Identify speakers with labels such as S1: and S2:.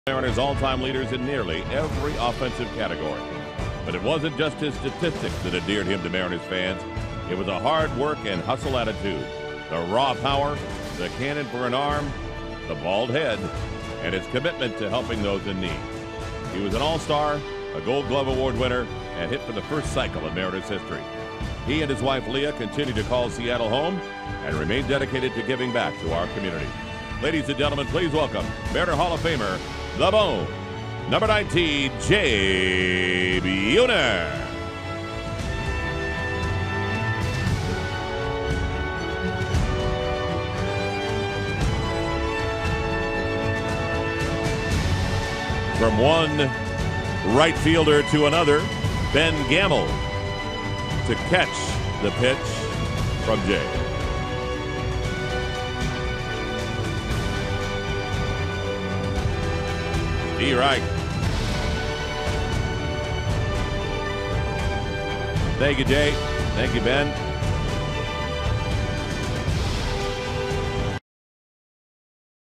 S1: Mariners all-time leaders in nearly every offensive category. But it wasn't just his statistics that endeared him to Mariners fans. It was a hard work and hustle attitude, the raw power, the cannon for an arm, the bald head, and his commitment to helping those in need. He was an all-star, a Gold Glove Award winner, and hit for the first cycle in Mariners history. He and his wife Leah continue to call Seattle home and remain dedicated to giving back to our community. Ladies and gentlemen, please welcome Mariner Hall of Famer, The Bone, number 19, Jay Buhner. From one right fielder to another, Ben Gamble to catch the pitch from Jay. Be right. Thank you, Jay. Thank you, Ben.